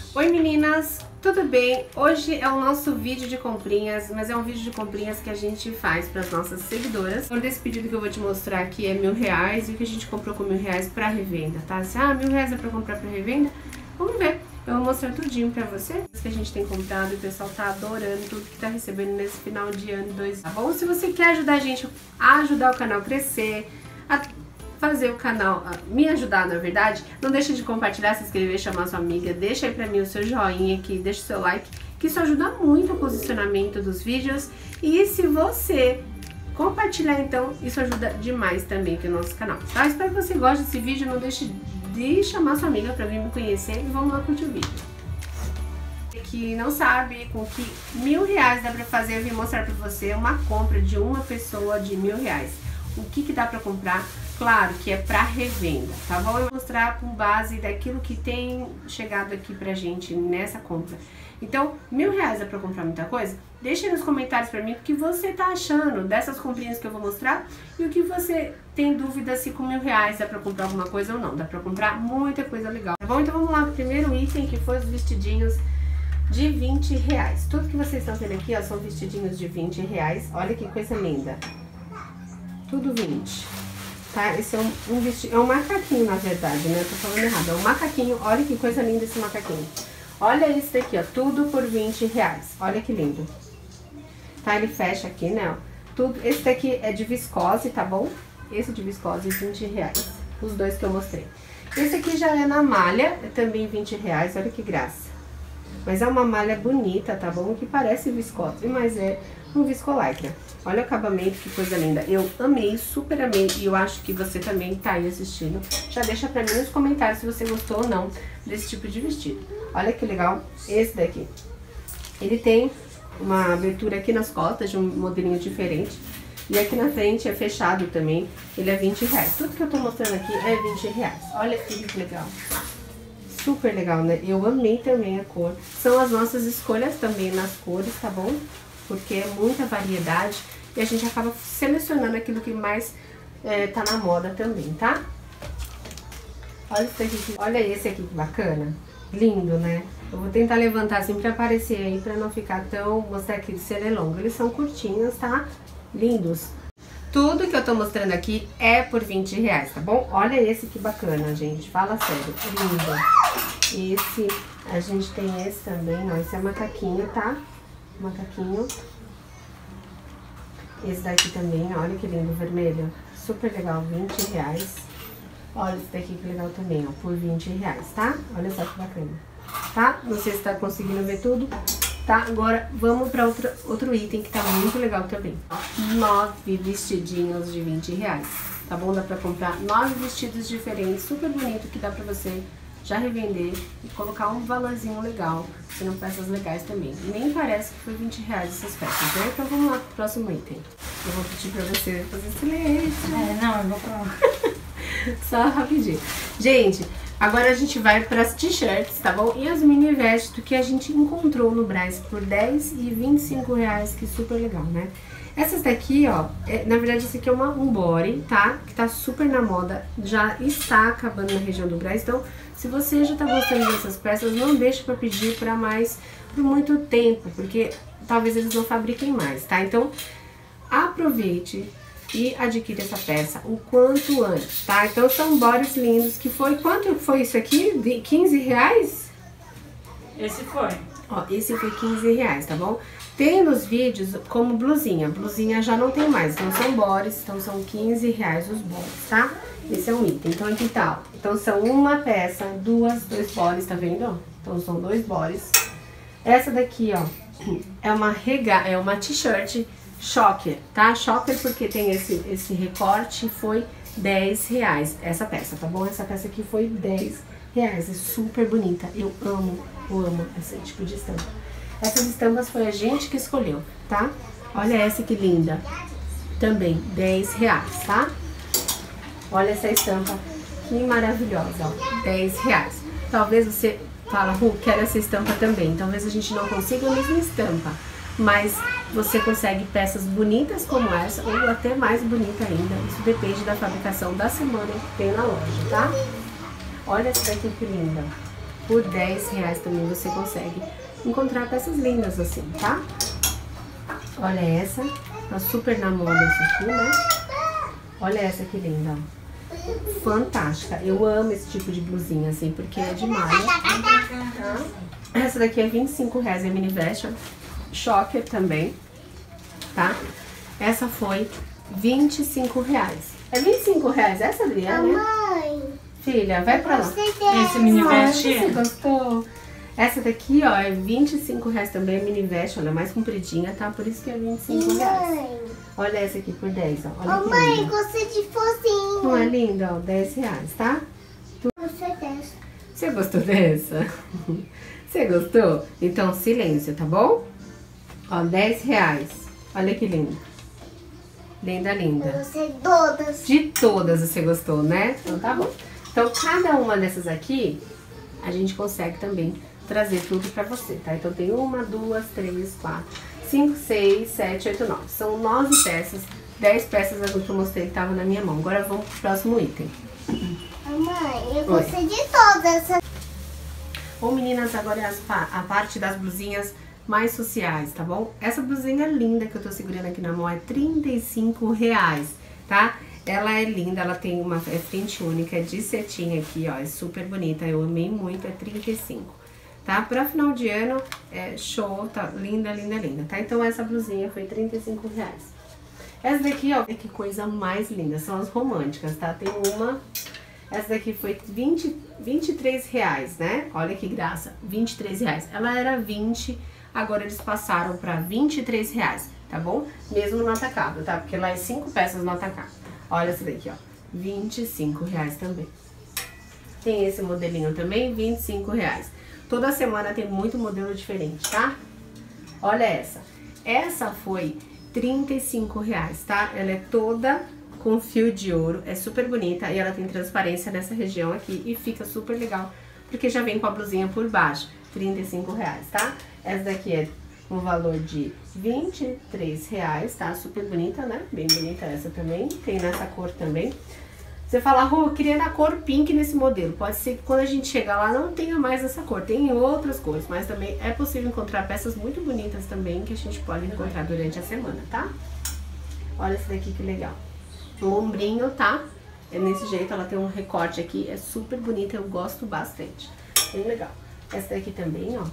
Oi meninas, tudo bem? Hoje é o nosso vídeo de comprinhas, mas é um vídeo de comprinhas que a gente faz para as nossas seguidoras. Esse pedido que eu vou te mostrar aqui é R$1.000 e o que a gente comprou com R$1.000 para revenda, tá? Se R$1.000 é para comprar para revenda, vamos ver. Eu vou mostrar tudinho pra você, que a gente tem comprado e o pessoal tá adorando tudo que tá recebendo nesse final de ano 2. Tá bom? Se você quer ajudar a gente a ajudar o canal a crescer, a fazer o canal, me ajudar na verdade, não deixa de compartilhar, se inscrever, chamar sua amiga, deixa aí pra mim o seu joinha aqui, deixa o seu like, que isso ajuda muito o posicionamento dos vídeos. E se você compartilhar então, isso ajuda demais também aqui no nosso canal, tá? Espero que você goste desse vídeo, não deixe de chamar sua amiga pra vir me conhecer e vamos lá curtir o vídeo. Que não sabe com que R$1.000 dá pra fazer, eu vim mostrar pra você uma compra de uma pessoa de R$1.000. O que dá pra comprar? Claro que é pra revenda, tá bom? Eu vou mostrar com base daquilo que tem chegado aqui pra gente nessa compra. Então, R$1.000 é pra comprar muita coisa? Deixa aí nos comentários pra mim o que você tá achando dessas comprinhas que eu vou mostrar e o que você tem dúvida se com R$1.000 dá pra comprar alguma coisa ou não. Dá pra comprar muita coisa legal, tá bom? Então vamos lá pro primeiro item, que foi os vestidinhos de R$20. Tudo que vocês estão vendo aqui, ó, são vestidinhos de R$20. Olha que coisa linda. Tudo 20. Tá? Esse é um vestido, é um macaquinho na verdade, né? Eu tô falando errado, é um macaquinho. Olha que coisa linda esse macaquinho. Olha isso daqui, ó, tudo por R$20. Olha que lindo. Tá? Ele fecha aqui, né? Ó. Tudo. Esse daqui é de viscose, tá bom? Esse de viscose, R$20. Os dois que eu mostrei. Esse aqui já é na malha, é também R$20. Olha que graça. Mas é uma malha bonita, tá bom? Que parece viscose, mas é um viscolaicra. Olha o acabamento, que coisa linda. Eu amei, super amei. E eu acho que você também tá aí assistindo. Já deixa pra mim nos comentários se você gostou ou não desse tipo de vestido. Olha que legal esse daqui. Ele tem uma abertura aqui nas costas de um modelinho diferente. E aqui na frente é fechado também. Ele é R$20. Tudo que eu tô mostrando aqui é R$20. Olha que legal. Super legal, né? Eu amei também a cor. São as nossas escolhas também nas cores, tá bom? Porque é muita variedade e a gente acaba selecionando aquilo que mais tá na moda também, tá? Olha isso aqui, olha esse aqui que bacana. Lindo, né? Eu vou tentar levantar assim pra aparecer aí, pra não ficar tão... Mostrar aqui de ser longo. Eles são curtinhos, tá? Lindos. Tudo que eu tô mostrando aqui é por R$20, tá bom? Olha esse que bacana, gente. Fala sério. Lindo. Esse, a gente tem esse também, ó. Esse é macaquinho, tá? Macaquinho. Esse daqui também, olha que lindo, vermelho. Super legal, R$20. Olha esse daqui que legal também, ó, por R$20, tá? Olha só que bacana, tá? Não sei se tá conseguindo ver tudo, tá? Agora vamos pra outro item que tá muito legal também. 9 vestidinhos de R$20, tá bom? Dá pra comprar 9 vestidos diferentes, super bonito, que dá pra você já revender e colocar um valorzinho legal, sendo peças legais também. Nem parece que foi R$20 essas peças, né? Então vamos lá pro próximo item. Eu vou pedir pra você fazer silêncio. Não, eu vou falar. Só rapidinho. Gente, agora a gente vai pras t-shirts, tá bom? E as mini vestes que a gente encontrou no Brás por R$10 e R$25, que super legal, né? Essas daqui, ó, na verdade esse aqui é um body, tá? Que tá super na moda, já está acabando na região do Brás. Então, se você já tá gostando dessas peças, não deixe pra pedir pra mais, por muito tempo, porque talvez eles não fabriquem mais, tá? Então, aproveite e adquire essa peça o quanto antes, tá? Então, são bodies lindos, que foi... Quanto foi isso aqui? R$15? Esse foi. Ó, esse foi R$15, tá bom? Tem nos vídeos como blusinha. Blusinha já não tem mais. Então são bodies, então são R$15 os bodies, tá? Esse é um item. Então aqui tá, ó. Então são uma peça, dois bodies, tá vendo? Então são 2 bodies. Essa daqui, ó, é uma t-shirt choker, tá? Choker porque tem esse recorte, foi R$10 essa peça, tá bom? Essa peça aqui foi R$10. É super bonita. Eu amo esse tipo de estampa. Essas estampas foi a gente que escolheu, tá? Olha essa que linda. Também R$10, tá? Olha essa estampa, que maravilhosa, ó. R$10. Talvez você fala, quero essa estampa também. Talvez a gente não consiga a mesma estampa, mas você consegue peças bonitas como essa, ou até mais bonita ainda. Isso depende da fabricação da semana que tem na loja, tá? Olha essa daqui que linda. por R$10 também você consegue encontrar peças lindas assim, tá? Olha essa, tá super na moda essa aqui, né? Olha essa que linda, ó. Fantástica, eu amo esse tipo de blusinha assim, porque é de malha, tá? Essa daqui é R$25, é mini version, choker também, tá? Essa foi R$25. É R$25 essa, Adriana, né? Mãe, Filha, vai pra lá. Esse mini vest Você gostou? Essa daqui, ó, é R$25 também, é mini vest, olha, mais compridinha, tá? Por isso que é R$25. mãe. Olha essa aqui por 10, ó. Olha que Mãe, linda. gostei de focinho. Não é linda, ó? R$10, tá? Gostei dessa. Você gostou dessa? Você gostou? Então, silêncio, tá bom? Ó, R$10. Olha que linda. Linda, Eu linda. gostei de todas. De todas você gostou, né? Então tá bom. Então, cada uma dessas aqui, a gente consegue também trazer tudo pra você, tá? Então, tem 1, 2, 3, 4, 5, 6, 7, 8, 9. São 9 peças. 10 peças azul que eu mostrei que tava na minha mão. Agora vamos pro próximo item. Mãe, eu gostei de todas. Bom, meninas, agora é a parte das blusinhas mais sociais, tá bom? Essa blusinha linda que eu tô segurando aqui na mão é R$35, tá? Ela é linda, ela tem uma frente única, é de cetim aqui, ó, é super bonita, eu amei muito, é 35, tá? Pra final de ano, é show, tá? Linda, linda, linda, tá? Então essa blusinha foi R$35. Essa daqui, ó, que coisa mais linda, são as românticas, tá? Tem uma... Essa daqui foi R$23, né? Olha que graça, R$23. Ela era 20, agora eles passaram pra R$23, tá bom? Mesmo no atacado, tá? Porque lá é 5 peças no atacado. Olha essa daqui, ó, R$25 também. Tem esse modelinho também, R$25. Toda semana tem muito modelo diferente, tá? Olha essa. Essa foi R$35, tá? Ela é toda com fio de ouro, é super bonita e ela tem transparência nessa região aqui e fica super legal, porque já vem com a blusinha por baixo, R$35, tá? Essa daqui é um valor de R$23, tá? Super bonita, né? Bem bonita essa também, tem nessa cor também. Você fala, Rô, eu queria na cor pink nesse modelo, pode ser que quando a gente chegar lá não tenha mais essa cor, tem outras cores, mas também é possível encontrar peças muito bonitas também que a gente pode encontrar durante a semana, tá? Olha essa daqui que legal. O ombrinho, tá? É nesse jeito, ela tem um recorte aqui, é super bonita, eu gosto bastante. Bem legal. Essa daqui também, ó,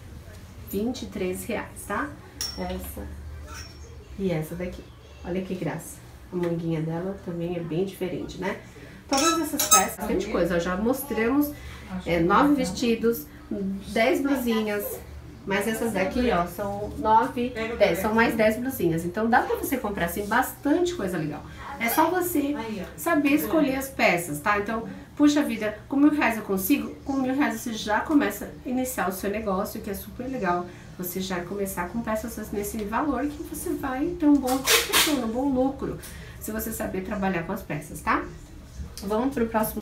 R$23, tá? Essa e essa daqui. Olha que graça. A manguinha dela também é bem diferente, né? Todas essas peças, bastante coisa. Ó, já mostramos 9 vestidos, 10 blusinhas. Mas essas daqui, ó, são 9, 10, são mais 10 blusinhas. Então dá pra você comprar, assim, bastante coisa legal. É só você saber escolher as peças, tá? Então, puxa vida, com R$1.000 eu consigo? Com R$1.000 você já começa a iniciar o seu negócio, que é super legal. Você já começar com peças nesse valor que você vai ter um bom retorno, um bom lucro, se você saber trabalhar com as peças, tá? Vamos pro próximo.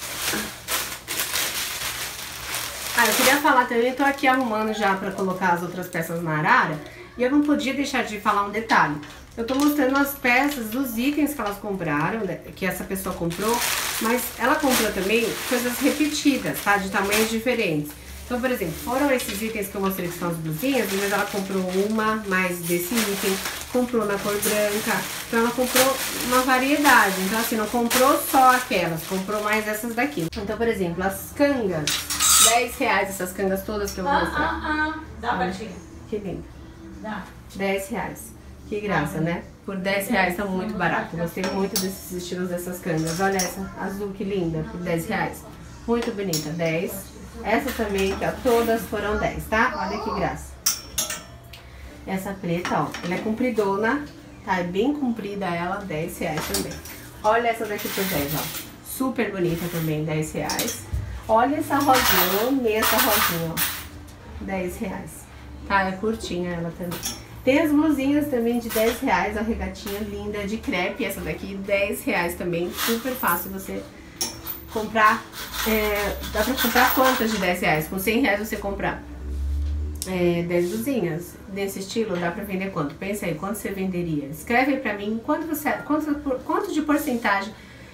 Eu queria falar também, eu tô aqui arrumando já pra colocar as outras peças na arara, e eu não podia deixar de falar um detalhe. Eu tô mostrando as peças dos itens que elas compraram, que essa pessoa comprou, mas ela comprou também coisas repetidas, tá? De tamanhos diferentes. Então, por exemplo, foram esses itens que eu mostrei que são as blusinhas, mas ela comprou uma mais desse item, comprou na cor branca, então ela comprou uma variedade. Então, assim, não comprou só aquelas, comprou mais essas daqui. Então, por exemplo, as cangas, R$10 essas cangas todas que eu vou mostrar. Dá pra ti. Que lindo. Dá. R$10. Que graça, né? Por R$10 tá muito barato. Gostei muito desses estilos dessas cangas. Olha essa azul, que linda, por R$10. Muito bonita, 10. Essa também, que ó, todas foram 10, tá? Olha que graça. Essa preta, ó, ela é compridona, tá? É bem comprida ela, R$10 também. Olha essa daqui por 10, ó. Super bonita também, R$10. Olha essa rosinha, eu amei essa rosinha, ó. R$10. Tá? É curtinha ela também. Tem as blusinhas também de R$10, a regatinha linda de crepe, essa daqui R$10 também, super fácil você comprar. Dá pra comprar quantas de R$10? Com R$100 você compra 10 blusinhas desse estilo, dá pra vender quanto? Pensa aí, quanto você venderia? Escreve aí pra mim quanto de porcentagem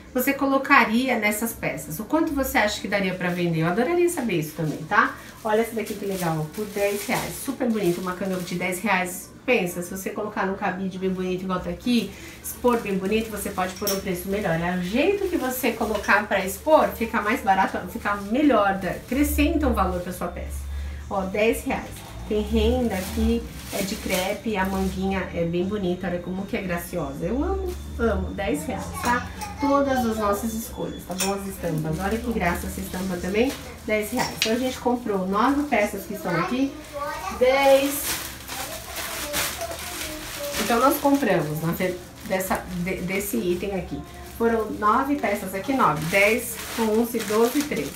você colocaria nessas peças? O quanto você acha que daria pra vender? Eu adoraria saber isso também, tá? Olha essa daqui que legal, por 10 reais. Super bonito, uma canga de 10 reais. Pensa, se você colocar num cabide bem bonito igual tá aqui, expor bem bonito, você pode pôr um preço melhor. O jeito que você colocar pra expor, fica mais barato, fica melhor, acrescenta um valor pra sua peça. Ó, 10 reais. Tem renda aqui, é de crepe, a manguinha é bem bonita, olha como que é graciosa. Eu amo, amo, 10 reais, tá? Todas as nossas escolhas, tá bom? As estampas, olha que graça essa estampa também, 10 reais. Então a gente comprou 9 peças que estão aqui, 10... Então nós compramos desse item aqui. Foram 9 peças aqui, 9, 10, 11, 12, 13.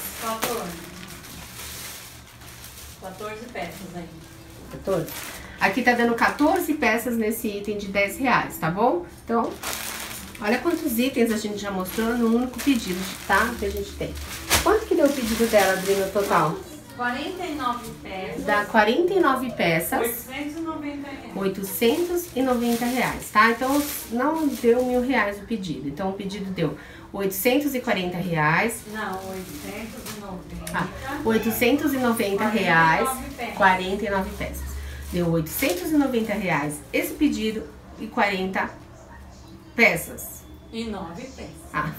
14 peças aí. 14. Aqui tá dando 14 peças nesse item de 10 reais, tá bom? Então, olha quantos itens a gente já mostrou no único pedido, tá? Que a gente tem. Quanto que deu o pedido dela, Adri, no total? 49 peças. Dá 49 peças. 890 reais. 890 reais, tá? Então, não deu R$1.000 o pedido. Então, o pedido deu 840 reais. Não, 890. Ah, 890 reais, 49 peças. Deu 890 reais esse pedido e 40 peças. E 9 peças. Ah.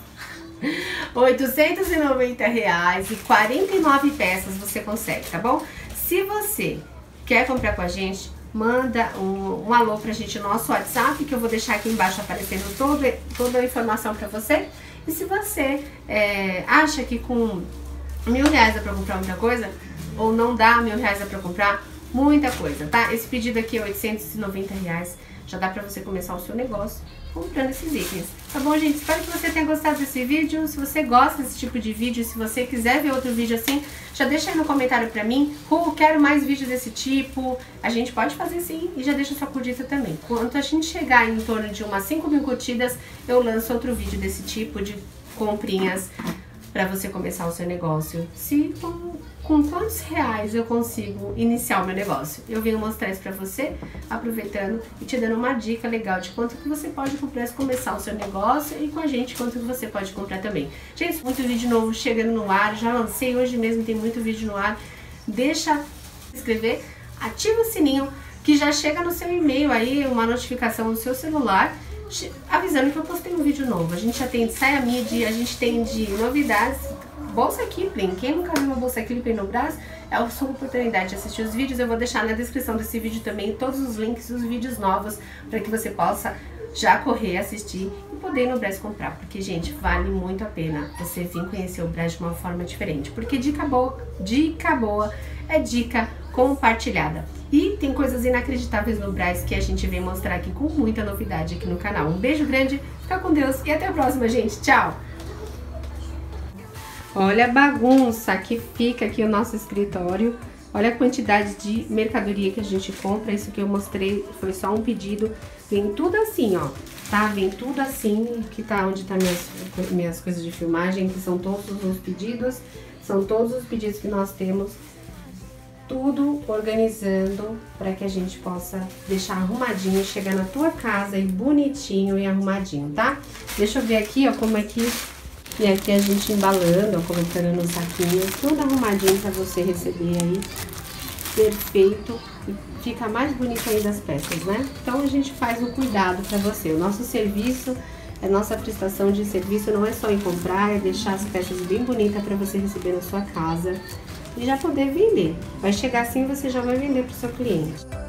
890 reais e 49 peças você consegue, tá bom? Se você quer comprar com a gente, manda um alô pra gente no nosso WhatsApp, que eu vou deixar aqui embaixo aparecendo toda a informação pra você. E se você acha que com R$1.000 dá pra comprar muita coisa, ou não dá R$1.000 dá pra comprar muita coisa, tá? Esse pedido aqui é 890 reais, já dá pra você começar o seu negócio comprando esses itens. Tá bom, gente? Espero que você tenha gostado desse vídeo. Se você gosta desse tipo de vídeo, se você quiser ver outro vídeo assim, já deixa aí no comentário pra mim. Quero mais vídeos desse tipo. A gente pode fazer sim, e já deixa sua curtida também. Quando a gente chegar em torno de umas 5.000 curtidas, eu lanço outro vídeo desse tipo de comprinhas pra você começar o seu negócio. Se com quantos reais eu consigo iniciar o meu negócio? Eu venho mostrar isso pra você, aproveitando e te dando uma dica legal de quanto que você pode comprar se começar o seu negócio, e com a gente quanto que você pode comprar também. Gente, muito vídeo novo chegando no ar, já lancei hoje mesmo, tem muito vídeo no ar. Deixa se inscrever, ativa o sininho que já chega no seu e-mail aí, uma notificação no seu celular, avisando que eu postei um vídeo novo. A gente atende Saia Midi, a gente tem de novidades, bolsa Kipling. Quem nunca viu uma bolsa Kipling no braço, é a sua oportunidade de assistir os vídeos. Eu vou deixar na descrição desse vídeo também todos os links dos vídeos novos, para que você possa já correr, assistir e poder ir no Brás comprar. Porque, gente, vale muito a pena você vir conhecer o Brás de uma forma diferente. Porque dica boa é dica compartilhada. E tem coisas inacreditáveis no Brás que a gente vem mostrar aqui com muita novidade aqui no canal. Um beijo grande, fica com Deus e até a próxima, gente. Tchau! Olha a bagunça que fica aqui o nosso escritório. Olha a quantidade de mercadoria que a gente compra. Isso que eu mostrei foi só um pedido. Vem tudo assim, ó. Tá? Vem tudo assim. Que tá onde tá minhas coisas de filmagem. Que são todos os pedidos. São todos os pedidos que nós temos. Tudo organizando para que a gente possa deixar arrumadinho. Chegar na tua casa e bonitinho e arrumadinho, tá? Deixa eu ver aqui, ó, como é que... E aqui a gente embalando, ó, colocando nos saquinhos, tudo arrumadinho pra você receber aí, perfeito, e fica mais bonito ainda as peças, né? Então a gente faz um cuidado pra você. O nosso serviço, a nossa prestação de serviço não é só em comprar, é deixar as peças bem bonitas pra você receber na sua casa e já poder vender. Vai chegar assim, você já vai vender pro seu cliente.